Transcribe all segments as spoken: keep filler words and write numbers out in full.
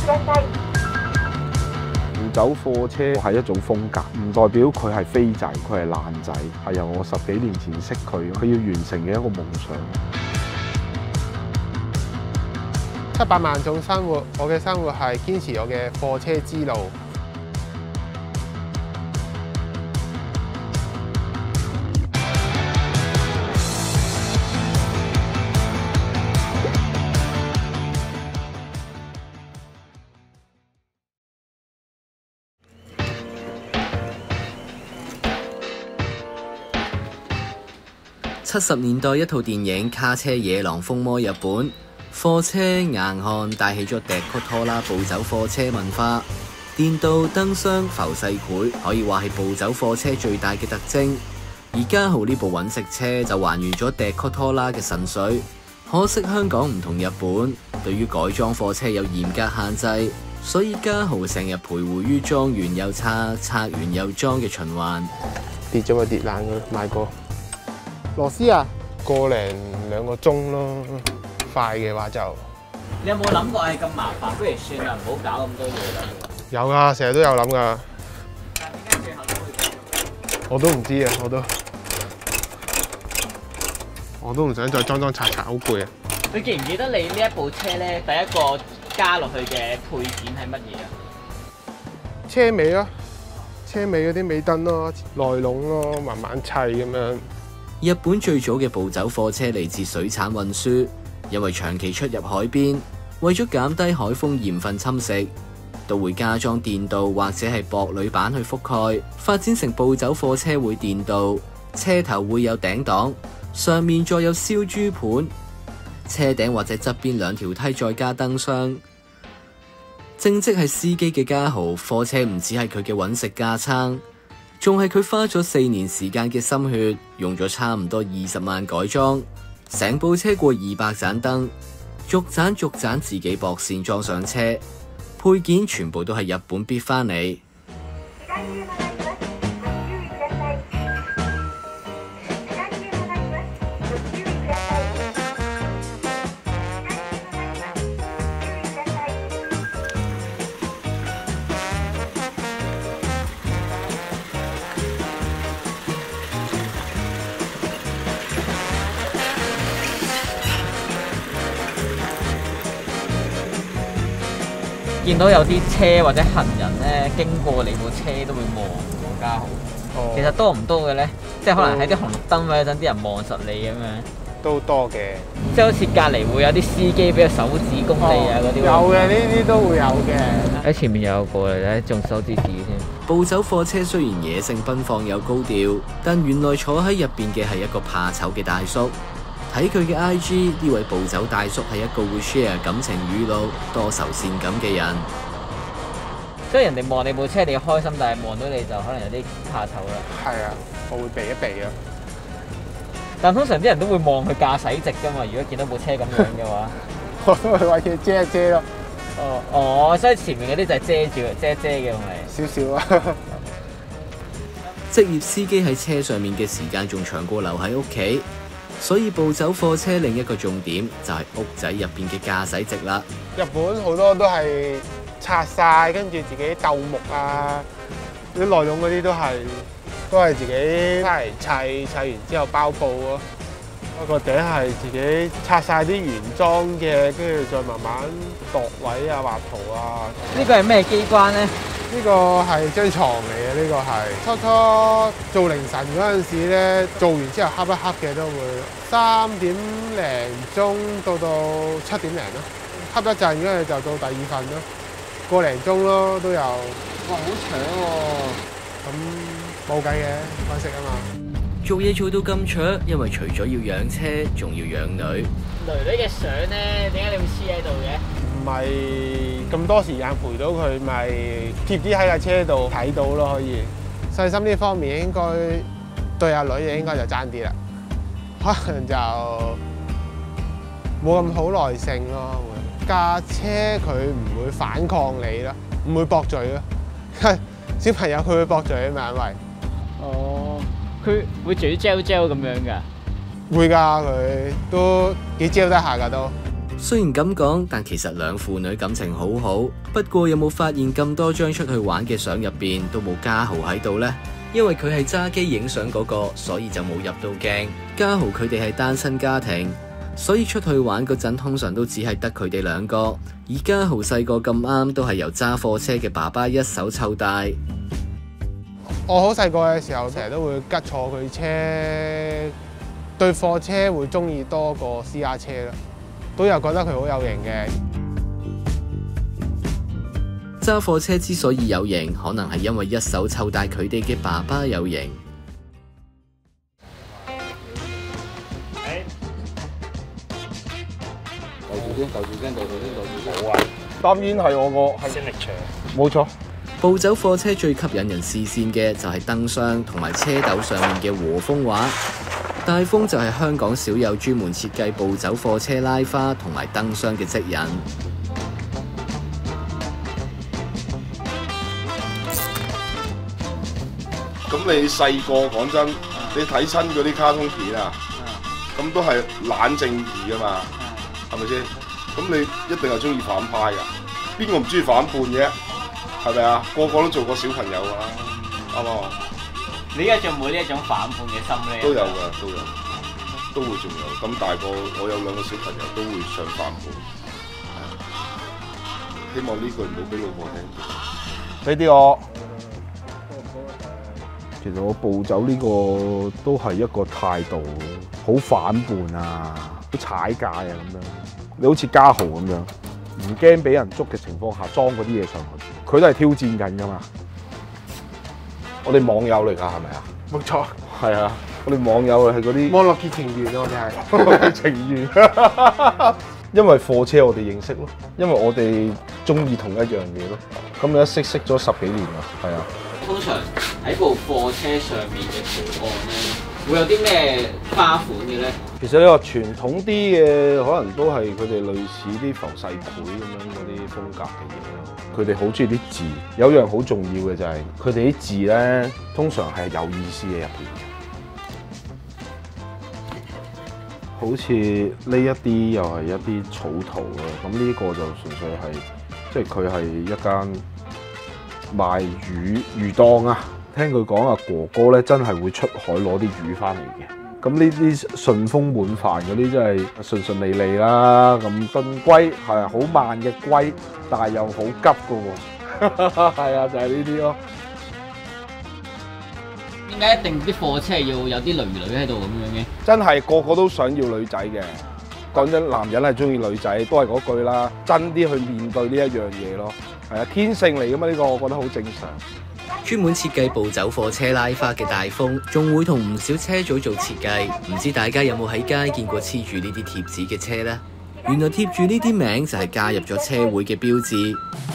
暴走貨車係一種風格，唔代表佢係飛仔，佢係爛仔，係由我十幾年前識佢，佢要完成嘅一個夢想。 七百萬種生活，我嘅生活係堅持我嘅貨車之路。 七十年代一套電影《卡車野狼》風靡日本，貨車硬漢帶起咗迪曲拖拉暴走貨車文化，電鍍燈箱浮世繪可以話係暴走貨車最大嘅特徵。而嘉豪呢部揾食車就還原咗迪曲拖拉嘅神髓。可惜香港唔同日本，對於改裝貨車有嚴格限制，所以嘉豪成日徘徊於裝完又拆，拆完又裝嘅循環。 跌咗咪跌爛佢，買過。螺絲啊，個零兩個鐘咯，快嘅話就。 你有冇諗過係咁麻煩，不如算啦，唔好搞咁多嘢啦？ 有噶，成日都有諗噶。 但係點解最後都會咁樣？ 我都唔知啊，我都我都唔想再裝裝拆拆，好攰啊！ 你記唔記得你呢一部車咧，第一個加落去嘅配件係乜嘢啊？ 車尾咯，車尾嗰啲尾燈咯，內籠咯，慢慢砌咁樣。 日本最早嘅暴走貨車嚟自水產運輸，因為長期出入海邊，為咗減低海風鹽分侵蝕，都會加裝電鍍或者係薄鋁板去覆蓋，發展成暴走貨車會電鍍，車頭會有頂檔，上面再有燒豬盤，車頂或者側邊兩條梯再加燈箱。正職係司機嘅嘉豪，貨車唔只係佢嘅揾食架撐，仲係佢花咗四年時間嘅心血，用咗差唔多二十萬改裝，成部車過二百盞燈，逐盞逐盞自己駁線裝上車，配件全部都係日本必返嚟。 見到有啲車或者行人咧經過你部車都會望喎，嘉豪。 哦， 其實多唔多嘅咧？即係可能喺啲紅綠燈位嗰陣，啲人望實你咁樣。 都多嘅， 即係好似隔離會有啲司機俾個手指公你啊嗰啲。 有嘅，呢啲都會有嘅。 喺前面有個咧，仲手指指添。 暴走貨車雖然野性奔放又高調，但原來坐喺入邊嘅係一個怕醜嘅大叔。睇佢嘅 I G， 呢位暴走大叔係一個會 share 感情語錄、多愁善感嘅人。 所以人哋望你部車，你開心，但係望到你就可能有啲怕醜啦。 係啊，我會避一避啊。 但通常啲人都會望佢駕駛席㗎嘛，如果見到部車咁樣嘅話， 我都會揾嘢遮一遮咯。 哦哦，所以前面嗰啲就係遮住遮遮嘅，係咪？ 少少啊。 職業司機喺車上面嘅時間仲長過留喺屋企。所以暴走貨車另一個重點就係屋仔入邊嘅駕駛席啦。 日本好多都係拆晒，跟住自己鬥木啊，啲內籠嗰啲都係都係自己翻嚟砌，砌完之後包布咯。個頂係自己拆晒啲原裝嘅，跟住再慢慢度位啊、畫圖啊。 呢個係咩機關咧？ 呢個係張床嚟嘅，呢個係初初做凌晨嗰陣時咧，做完之後瞌一瞌嘅都會三點零鐘到到七點零咯，瞌一陣跟住就到第二份咯，個零鐘咯都有。哇，好長喎！咁冇計嘅，揾食啊嘛。 做嘢做到咁長，因為除咗要養車，仲要養女。 女女嘅相咧，點解你會黐喺度嘅？ 唔係咁多時間陪到佢，咪貼啲喺架車度睇到咯，可以。細心呢方面應該對阿女嘅應該就爭啲啦，可能就冇咁好耐性咯。架車佢唔會反抗你咯，唔會駁嘴咯。小朋友佢會駁嘴啊嘛，因為哦，佢會嘴嚼嚼咁樣㗎。 會㗎，佢都幾嚼得下㗎都。 雖然咁講，但其實兩父女感情好好。不過有冇發現咁多張出去玩嘅相入邊都冇家豪喺度呢？因為佢係揸機影相嗰個，所以就冇入到鏡。家豪佢哋係單親家庭，所以出去玩嗰陣通常都只係得佢哋兩個。而家豪細個咁啱都係由揸貨車嘅爸爸一手湊大。 我好細個嘅時候，成日都會吉坐佢車，對貨車會中意多過私家車啦，都有覺得佢好有型嘅。 揸貨車之所以有型，可能係因為一手湊大佢哋嘅爸爸有型。 就住先，就住先，就住先，就住先。好啊！當然係我個係力場，冇錯。 暴走貨車最吸引人視線嘅就係燈箱同埋車斗上面嘅和風畫。大風就係香港少有專門設計暴走貨車拉花同埋燈箱嘅職人。 咁你細個講真，你睇親嗰啲卡通片啊，咁都係冷靜義噶嘛，係咪先？咁你一定係中意反派噶，邊個唔中意反叛嘅？係咪啊？個個都做過小朋友噶啦，啱唔啱？ 你而家仲冇呢一種反叛嘅心咧？ 都有噶，都有，都會仲有。咁大個，我有兩個小朋友都會想反叛。希望呢句唔好俾老婆聽。 俾啲我。其實我暴走呢個都係一個態度，好反叛啊，好踩界啊咁樣。你好似家豪咁樣，唔驚俾人捉嘅情況下裝嗰啲嘢上去，佢都係挑戰緊㗎嘛。我哋網友嚟㗎，係咪啊？ 冇錯， 係啊，我哋網友係嗰啲網絡結情緣啊，我哋係網絡情緣。因為貨車我哋認識咯，因為我哋中意同一樣嘢咯。咁你一識識咗十幾年啦，係啊。 通常喺部貨車上面嘅圖案咧，會有啲咩花款嘅咧？ 其實你話傳統啲嘅，可能都係佢哋類似啲浮世繪咁樣嗰啲風格嘅嘢咯。佢哋好中意啲字，有樣好重要嘅就係佢哋啲字咧，通常係有意思嘅入邊。好似呢一啲又係一啲草圖啊，咁呢個就純粹係，即係佢係一間賣魚魚檔啊，聽佢講啊，哥哥咧真係會出海攞啲魚翻嚟嘅。咁呢啲順風滿帆嗰啲真係順順利利啦。咁燉龜係好慢嘅龜，但係又好急嘅喎。係啊，就係呢啲咯。 點解一定啲貨車要有啲女女喺度咁樣嘅？ 真係個個都想要女仔嘅。講真，男人係中意女仔，都係嗰句啦，真啲去面對呢一樣嘢咯。係啊，天性嚟噶嘛，呢個我覺得好正常。 專門設計暴走貨車拉花嘅大風，仲會同唔少車組做設計。唔知大家有冇喺街見過黐住呢啲貼紙嘅車呢？原來貼住呢啲名就係加入咗車會嘅標誌。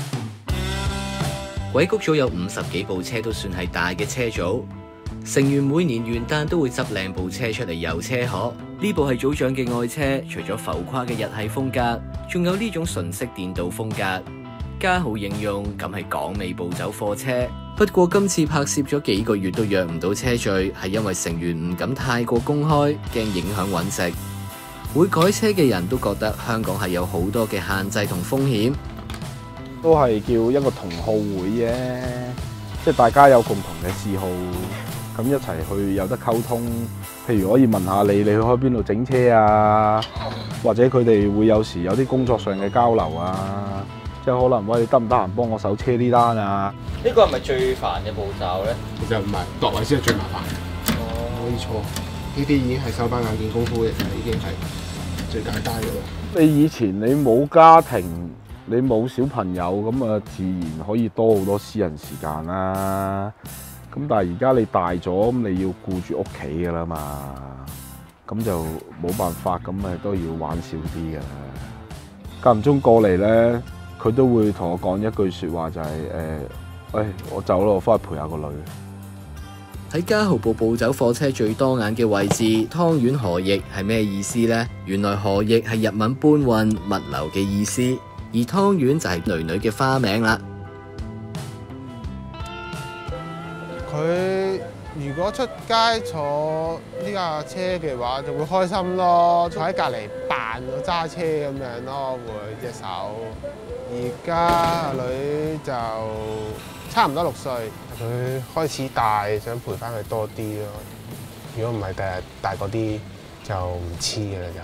鬼谷組有五十幾部車，都算係大嘅車組。成員每年元旦都會執靚部車出嚟遊車河。呢部係組長嘅愛車，除咗浮誇嘅日系風格，仲有呢種純色電鍍風格。家豪形容咁係港味暴走貨車。不過今次拍攝咗幾個月都約唔到車聚，係因為成員唔敢太過公開，驚影響揾食。會改車嘅人都覺得香港係有好多嘅限制同風險， 都係叫一個同好會啫，即係大家有共同嘅嗜好，咁一齊去有得溝通。譬如可以問下你，你去開邊度整車啊？或者佢哋會有時有啲工作上嘅交流啊，即係可能喂，你得唔得閒幫我手車呢單啊？ 呢個係咪最煩嘅步驟咧？ 其實唔係，度位先係最麻煩嘅。哦，冇錯，呢啲已經係手板眼見功夫嘅，已經係最簡單嘅啦。 你以前你冇家庭，你冇小朋友，咁啊自然可以多好多私人時間啦。咁但係而家你大咗，咁你要顧住屋企噶啦嘛，咁就冇辦法，咁咪都要玩少啲噶啦。間唔中過嚟咧，佢都會同我講一句説話，就係、是、誒。呃喂，我走咯，我翻去陪下個女。 喺家豪部暴走貨車最多眼嘅位置，湯圓河驛係咩意思呢？原來河驛係日文搬運物流嘅意思，而湯圓就係囡囡嘅花名啦。 佢如果出街坐呢架車嘅話，就會開心咯，坐喺隔離扮我揸車咁樣咯，會隻手。而家阿女就差唔多六歲，佢開始大，想陪翻佢多啲咯。如果唔係，第日大個啲就唔黐嘅啦就。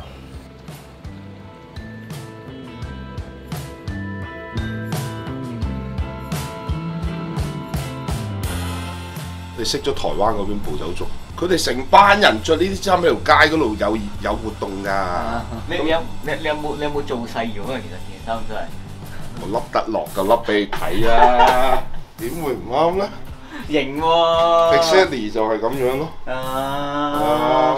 你識咗台灣嗰邊暴走族，佢哋成班人着呢啲衫喺條街嗰度有有活動㗎。 你你有你你有冇你有冇做細咗啊？其實件衫真係。 我笠得落就笠俾你睇啦，點會唔啱咧？ 型喎 ！Exactly 就係咁樣咯。 啊！